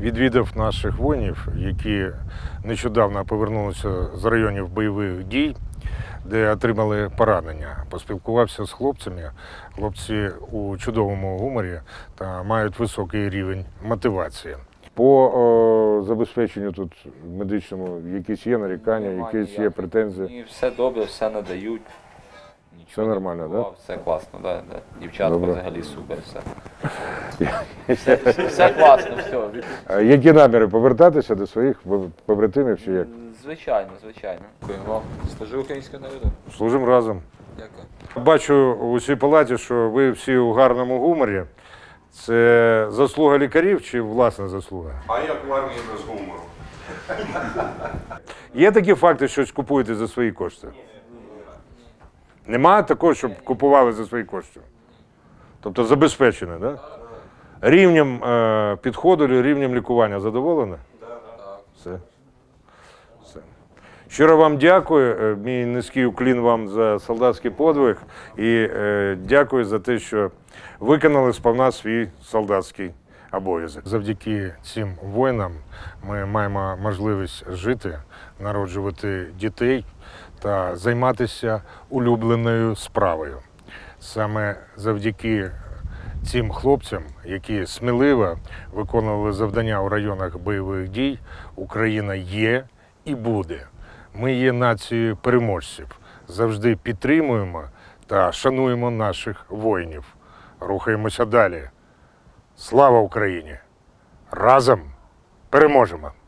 відвідав наших воїнів, які нещодавно повернулися з районів бойових дій, де отримали поранення. Поспілкувався з хлопцями. Хлопці у чудовому гуморі та мають високий рівень мотивації. По забезпеченню тут медичному якісь є нарікання, якісь є претензії? І все добре, все надають. Все нормально, так? Да? Все класно, да. Дівчатка Добре. взагалі супер, все класно, все. Які наміри повертатися до своїх побратимів чи як? Звичайно, звичайно. Дякую вам. Служу українському народу. Служимо разом. Дякую. Бачу у цій палаті, що ви всі у гарному гуморі. Це заслуга лікарів чи власна заслуга? А як в армії без гумору? Є такі факти, що щось купуєте за свої кошти? Нема такого, щоб купували за свої кошти? Тобто забезпечено, так? Да? Рівнем підходу, рівнем лікування задоволені? Все. Все. Щиро вам дякую. Мій низький уклін вам за солдатський подвиг. І дякую за те, що виконали сповна свій солдатський обов'язок. Завдяки цим воїнам ми маємо можливість жити, народжувати дітей та займатися улюбленою справою. Саме завдяки цим хлопцям, які сміливо виконували завдання у районах бойових дій, Україна є і буде. Ми є нацією переможців. Завжди підтримуємо та шануємо наших воїнів. Рухаємося далі. Слава Україні! Разом переможемо!